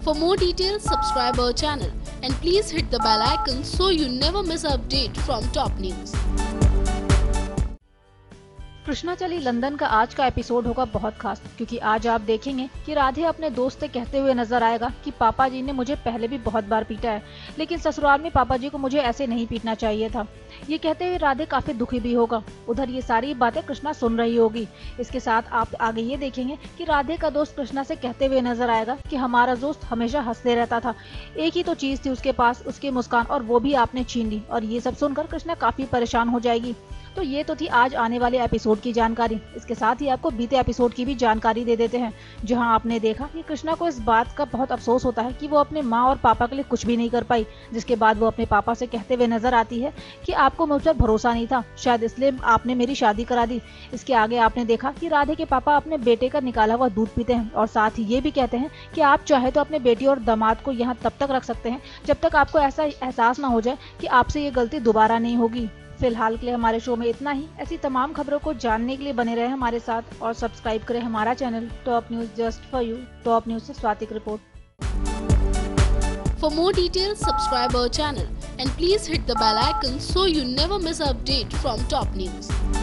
For more details, subscribe our channel and please hit the bell icon so you never miss an update from top news. Krishna चली London का आज का episode होगा बहुत खास, क्योंकि आज आप देखेंगे कि राधे अपने दोस्त से कहते हुए नजर आएगा कि पापा जी ने मुझे पहले भी बहुत बार पीटा है, लेकिन ससुराल में पापा जी को मुझे ऐसे नहीं पीटना चाहिए था। ये कहते हुए राधे काफी दुखी भी होगा। उधर ये सारी बातें कृष्णा सुन रही होगी। इसके साथ आप आगे ये देखेंगे कि राधे का दोस्त कृष्णा से कहते हुए नजर आएगा कि हमारा दोस्त हमेशा हंसते रहता था, एक ही तो चीज थी उसके पास, उसकी मुस्कान, और वो भी आपने छीन ली। और ये सब सुनकर कृष्णा काफी परेशान हो जाएगी। तो ये तो थी आज आने वाले एपिसोड की जानकारी। इसके साथ ही आपको बीते एपिसोड की भी जानकारी दे देते हैं, जहां आपने देखा कि कृष्णा को इस बात का बहुत अफसोस होता है कि वो अपने माँ और पापा के लिए कुछ भी नहीं कर पाई, जिसके बाद वो अपने पापा से कहते हुए नजर आती है कि आपको मुझ पर भरोसा नहीं था, शायद इसलिए आपने मेरी शादी करा दी। इसके आगे आपने देखा कि राधे के पापा अपने बेटे का निकाला हुआ दूध पीते हैं, और साथ ही ये भी कहते हैं कि आप चाहे तो अपने बेटी और दामाद को यहाँ तब तक रख सकते हैं जब तक आपको ऐसा एहसास ना हो जाए कि आपसे ये गलती दोबारा नहीं होगी। फिलहाल के लिए हमारे शो में इतना ही। ऐसी तमाम खबरों को जानने के लिए बने रहे हमारे साथ और सब्सक्राइब करें हमारा channel top news just for you. Top news से स्वाति की रिपोर्ट। For more details, subscribe our channel and please hit the bell icon so you never miss an update from top news.